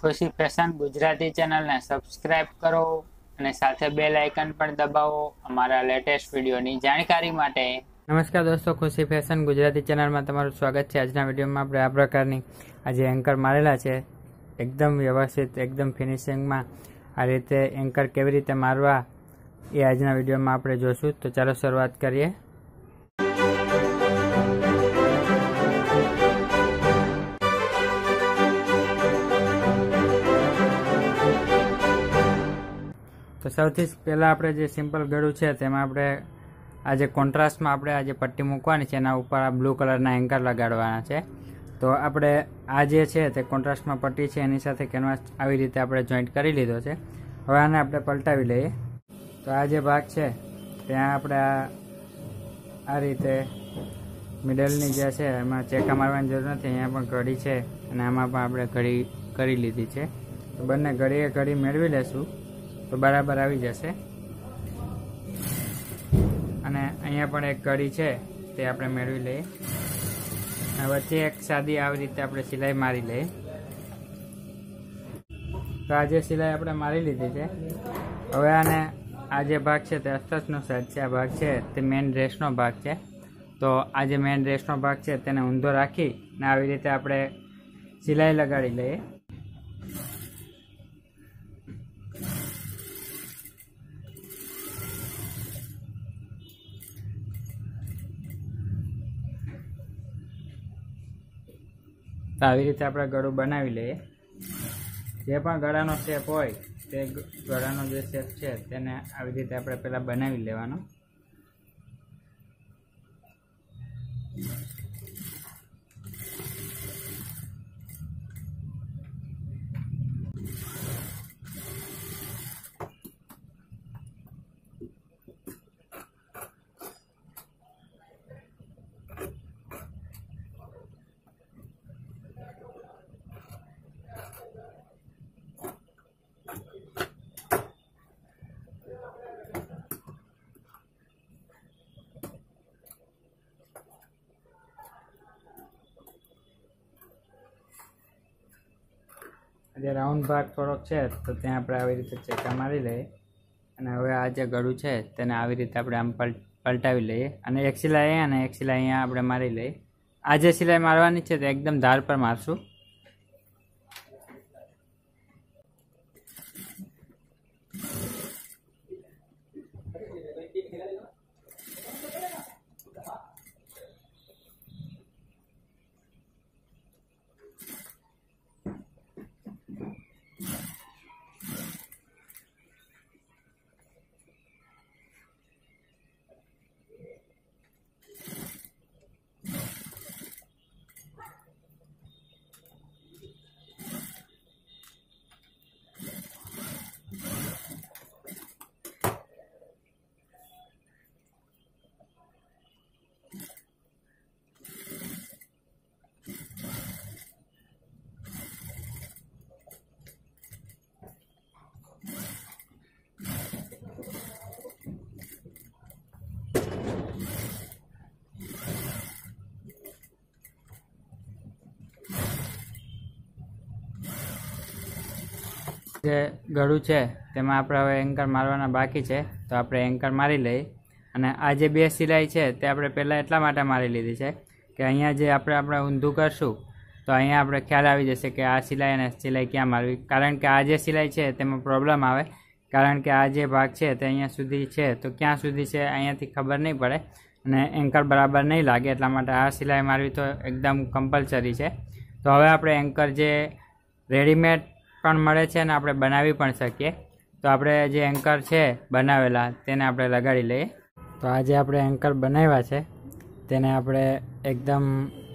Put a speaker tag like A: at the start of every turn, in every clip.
A: ખુશી ફેશન ગુજરાતી ચેનલને સબસ્ક્રાઇબ કરો અને સાથે બેલ આઇકન પણ દબાવો અમારા લેટેસ્ટ વિડીયોની જાણકારી માટે। નમસ્કાર દોસ્તો, ખુશી ફેશન ગુજરાતી ચેનલમાં તમારું સ્વાગત છે। આજના વિડીયોમાં આપણે આ પ્રકારની આજે એન્કર મારેલા છે, એકદમ વ્યવસ્થિત, એકદમ ફિનિશિંગમાં આ રીતે એન્કર કેવી રીતે મારવા એ આજના વિડીયોમાં આપણે જોશું। તો ચાલો શરૂઆત કરીએ। તો સૌથી પહેલાં આપણે જે સિમ્પલ ગળું છે તેમાં આપણે આજે કોન્ટ્રાસ્ટમાં આપણે આજે પટ્ટી મૂકવાની છે, એના ઉપર આ બ્લુ કલરના એન્કર લગાડવાના છે। તો આપણે આ જે છે તે કોન્ટ્રાસ્ટમાં પટ્ટી છે એની સાથે કેનવાસ આવી રીતે આપણે જોઈન્ટ કરી લીધો છે। હવે આને આપણે પલટાવી લઈએ। તો આ જે ભાગ છે ત્યાં આપણે આ રીતે મિડલની જે છે એમાં ચેકા મારવાની જરૂર નથી, અહીંયા પણ ઘડી છે અને આમાં પણ આપણે ઘડી કરી લીધી છે। તો બંને ઘડીએ ઘડી મેળવી લેશું તો બરાબર આવી જશે। અને અહીંયા પણ એક કડી છે તે આપણે મેળવી લઈએ, વચ્ચે એક સાદી આવી રીતે આપણે સિલાઈ મારી લઈએ। તો આ જે સિલાઈ આપણે મારી લીધી છે, હવે આને આ જે ભાગ છે તે અસ્તરનો સાઈડ છે, આ ભાગ છે તે મેઇન ડ્રેસનો ભાગ છે। તો આ જે મેઇન ડ્રેસનો ભાગ છે તેને ઊંધો રાખી ને આવી રીતે આપણે સિલાઈ લગાડી લઈએ। તો આવી રીતે આપણે ગળું બનાવી લઈએ। જે પણ ગળાનો શેપ હોય તે ગળાનો જે શેપ છે તેને આવી રીતે આપણે પહેલાં બનાવી લેવાનો। જે રાઉન્ડ ભાગ થોડોક છે તો ત્યાં આપણે આવી રીતે ચેકા મારી લઈએ અને હવે આ જે ગળું છે તેને આવી રીતે આપણે આમ પલટાવી લઈએ અને એક સિલાઈ અહીંયા અને એક સિલાઈ અહીંયા આપણે મારી લઈએ। આ જે સિલાઈ મારવાની છે તે એકદમ ધાર પર મારશું। જે ગળું છે તેમાં આપણે હવે એન્કર મારવાના બાકી છે, તો આપણે એન્કર મારી લઈએ। અને આ જે બે સિલાઈ છે તે આપણે પહેલાં એટલા માટે મારી લીધી છે કે અહીંયા જે આપણે ઊંધું કરશું તો અહીંયા આપણે ખ્યાલ આવી જશે કે આ સિલાઈ અને સિલાઈ ક્યાં મારવી। કારણ કે આ જે સિલાઈ છે તેમાં પ્રોબ્લેમ આવે, કારણ કે આ જે ભાગ છે તે અહીંયા સુધી છે તો ક્યાં સુધી છે અહીંયાથી ખબર નહીં પડે અને એન્કર બરાબર નહીં લાગે, એટલા માટે આ સિલાઈ મારવી તો એકદમ કમ્પલસરી છે। તો હવે આપણે એન્કર જે રેડીમેડ પણ મળે છે અને આપણે બનાવી પણ શકીએ। તો આપણે જે એન્કર છે બનાવેલા તેને આપણે લગાડી લઈએ। તો આ જે આપણે એન્કર બનાવ્યા છે તેને આપણે એકદમ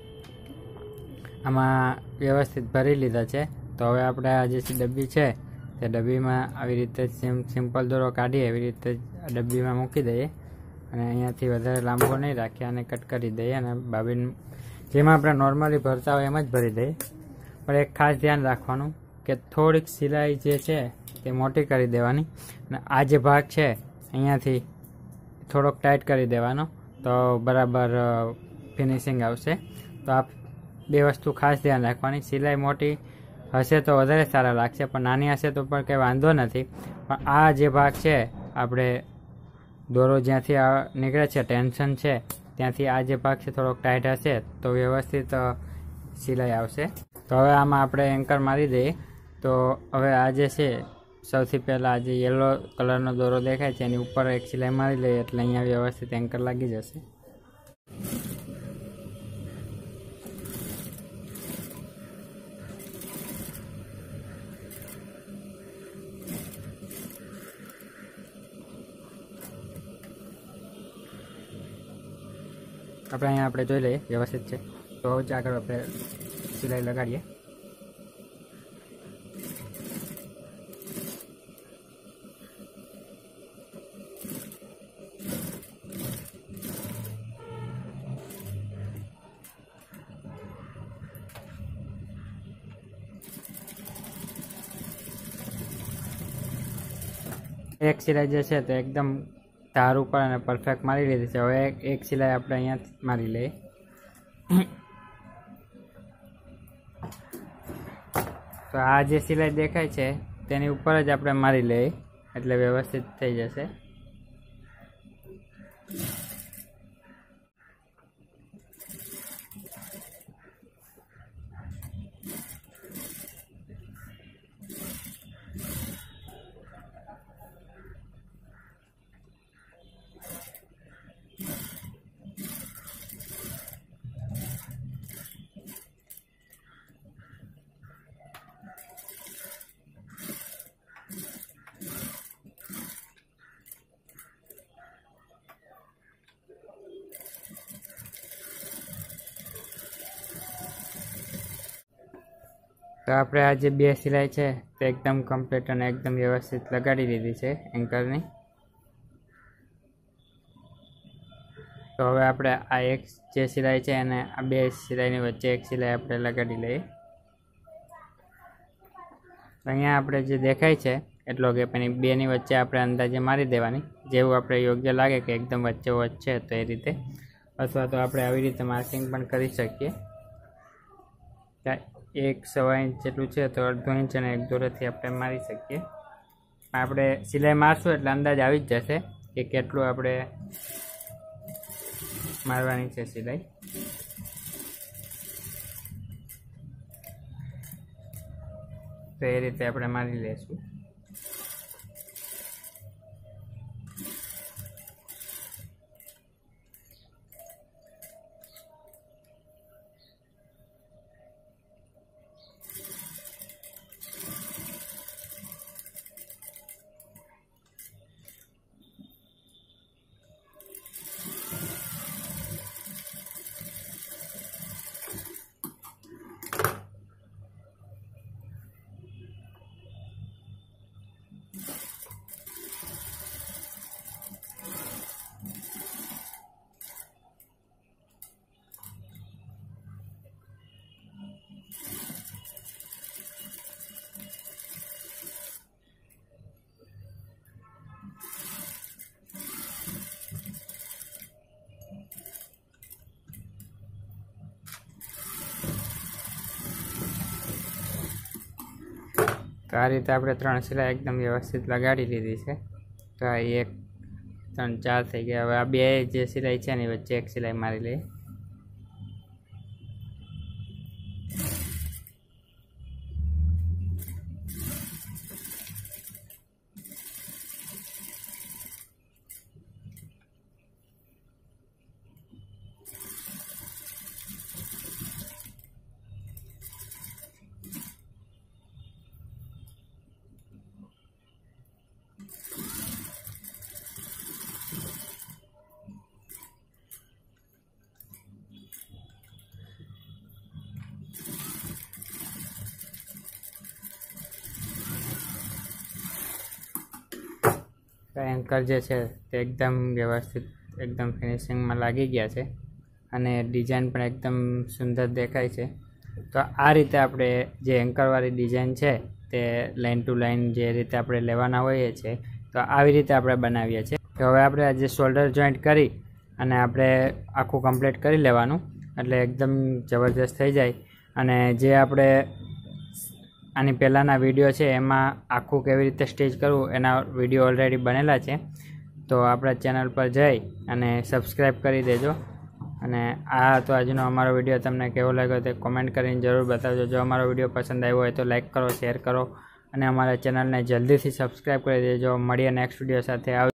A: આમાં વ્યવસ્થિત ભરી લીધા છે। તો હવે આપણે આ જે ડબ્બી છે તે ડબ્બીમાં આવી રીતે સિમ્પલ દોરો કાઢીએ એવી રીતે ડબ્બીમાં મૂકી દઈએ અને અહીંયાથી વધારે લાંબો નહીં રાખીએ અને કટ કરી દઈએ અને બાબીન જેમાં આપણે નોર્મલી ભરતા હોય એમ જ ભરી દઈએ। પણ એક ખાસ ધ્યાન રાખવાનું કે થોડીક સિલાઈ જે છે તે મોટી કરી દેવાની અને આ જે ભાગ છે અહીંયાથી થોડોક ટાઈટ કરી દેવાનો તો બરાબર ફિનિશિંગ આવશે। તો આ બે વસ્તુ ખાસ ધ્યાન રાખવાની, સિલાઈ મોટી હશે તો વધારે સારા લાગશે, પણ નાની હશે તો પણ કંઈ વાંધો નથી. પણ આ જે ભાગ છે આપણે દોરો જ્યાંથી નીકળે છે ટેન્શન છે ત્યાંથી આ જે ભાગ છે થોડોક ટાઈટ હશે તો વ્યવસ્થિત સિલાઈ આવશે. તો હવે આમાં આપણે એન્કર મારી દઈએ. તો હવે આ જે છે સૌથી પહેલાં આ જે યલો કલરનો દોરો દેખાય છે એની ઉપર એક સિલાઈ મારી લઈએ એટલે અહીંયા વ્યવસ્થિત એન્કર લાગી જશે. આપણે જોઈ લઈએ વ્યવસ્થિત છે. તો હવે આગળ આપણે સિલાઈ લગાડીએ. એક સિલાઈ જે છે તે એકદમ ધાર ઉપર અને પરફેક્ટ મારી લીધી છે. હવે એક સિલાઈ આપણે અહીંયા મારી લઈએ. તો આ જે સિલાઈ દેખાય છે તેની ઉપર જ આપણે મારી લઈએ એટલે વ્યવસ્થિત થઈ જશે. તો આપણે આ જે બે સિલાઈ છે તે એકદમ કમ્પ્લીટ અને એકદમ વ્યવસ્થિત લગાડી દીધી છે એન્કરની. તો હવે આપણે આ એક જે સિલાઈ છે અને આ બે સિલાઈની વચ્ચે એક સિલાઈ આપણે લગાડી લઈએ. તો અહીંયા આપણે જે દેખાય છે એટલો ગેપ એની બેની વચ્ચે આપણે અંદાજે મારી દેવાની, જેવું આપણે યોગ્ય લાગે કે એકદમ વચ્ચે છે તો એ રીતે, અથવા તો આપણે આવી રીતે માર્કિંગ પણ કરી શકીએ. 1.25 ઇંચ જેટલું છે તો 1/2 ઇંચ અને 1 દોરેથી આપણે મારી શકીએ. આપણે સિલાઈ મારશું એટલે અંદાજ આવી જ જશે કે કેટલું આપણે મારવાની છે સિલાઈ. તો એ રીતે આપણે મારી લઈશું. તો આ રીતે આપણે 3 સિલાઈ એકદમ વ્યવસ્થિત લગાડી લીધી છે. તો આ 1 3 4 થઈ ગયા. હવે આ બે જે સિલાઈ છે એની વચ્ચે એક સિલાઈ મારી લઈએ. એન્કર જે છે તે એકદમ વ્યવસ્થિત એકદમ ફિનિશિંગમાં લાગી ગયા છે અને ડિઝાઇન પણ એકદમ સુંદર દેખાય છે. તો આ રીતે આપણે જે એન્કરવાળી ડિઝાઇન છે તે લાઇન ટુ લાઇન જે રીતે આપણે લેવાના હોઈએ છીએ તો આવી રીતે આપણે બનાવીએ છીએ. તો હવે આપણે આ જે શોલ્ડર જોઈન્ટ કરી અને આપણે આખું કમ્પ્લીટ કરી લેવાનું એટલે એકદમ જબરદસ્ત થઈ જાય. અને જે આપણે આની પહેલાંના વિડીયો છે એમાં આખું કેવી રીતે સ્ટેચ કરવું એના વિડીયો ઓલરેડી બનેલા છે, તો આપણા ચેનલ પર જઈ અને સબસ્ક્રાઈબ કરી દેજો. અને આ હતો આજનો અમારો વિડીયો. તમને કેવો લાગ્યો તે કોમેન્ટ કરીને જરૂર બતાવજો. જો અમારો વિડીયો પસંદ આવ્યો હોય તો લાઈક કરો, શેર કરો અને અમારા ચેનલને જલ્દીથી સબસ્ક્રાઈબ કરી દેજો. મળીએ નેક્સ્ટ વિડીયો સાથે.